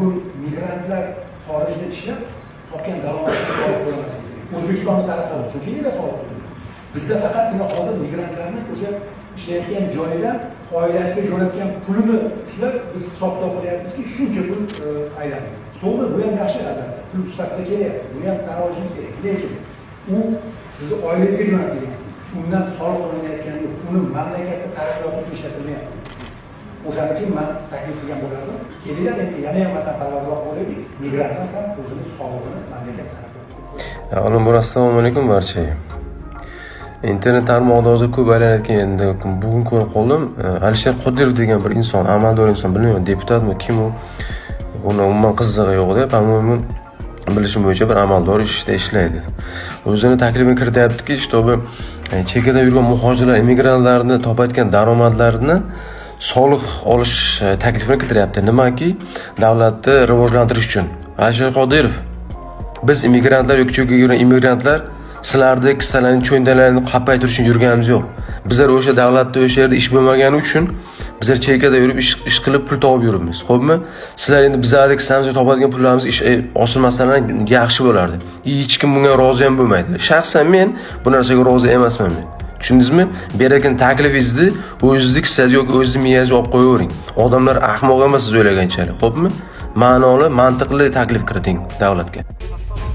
bugun migrantlar xorijda ishlab topgan daromadini olib qo'ymaslik kerak. O'zbekistonni taraqqiyoti uchun kerak soliq to'laydi. Bizda faqatgina hozir migrantlarni o'sha ishlayotgan joyidan oilasiga jo'natgan pulini ushlab biz hisob-kitob qilyapmizki, shuncha pul aylanadi. To'g'ri, bu ham yaxshi albatta. Pul sifatida kelyapti. Buni ham tan olishimiz kerak. Lekin u sizni oilangizga jo'natilgan. Undan soliq olinayotgani yo'q. Uni mamlakatda taraqqiyot uchun ishlatilmayapti. O'shaning uchun men taklif qilgan bo'lardim. Kelinglar endi yana ham vatanparvarroq bo'laylik. Migrantlar ham o'zini sog'lig'ini mamlakat taraqqiyot. Alloh assalomu alaykum barchaga. Internet tarmog'ida hozir ko'p aylanayotgan endi bugun ko'rib qoldim. Alisher Qodirov degan bir inson, amaldor inson, bilmayman, deputatmi, kim u? Uni umuman qizig'i yo'q-da, по-моему, bilishim bo'yicha bir amaldor ishda ishlaydi. O'zini taklifini kirityaptiki, shtobi chekada yurgan muhojirlar, immigrantlarni topayotgan daromadlarini soliq olish taklifini keltiryapti. Nimaki, davlatni rivojlantirish uchun. Alisher Qodirov, biz immigrantlar yoki chekkaga yurgan immigrantlar sizlardek sizlarning cho'ndalarini qapaytirish uchun yurganimiz yo'q. Bizlar o'sha davlatda o'sha yerda ish bo'lmagani uchun bizlar chekkada yurib ish qilib pul topib yuribmiz. Xo'pmi? Sizlar endi bizlardek sizlarga topadigan pullarimiz ish osilmasalar yaxshi bo'lardi. Hech kim bunga rozi ham bo'lmaydi. Shaxsan men bu narsaga rozi emasman men. Tushundingizmi? Bergan taklifingizni o'zingizlik siz yoki o'zingiz miyangizga olib qo'yavering. Odamlar ahmoq emas siz o'ylaganchalik. Xo'pmi? Ma'noli, mantiqli taklif kiriting davlatga.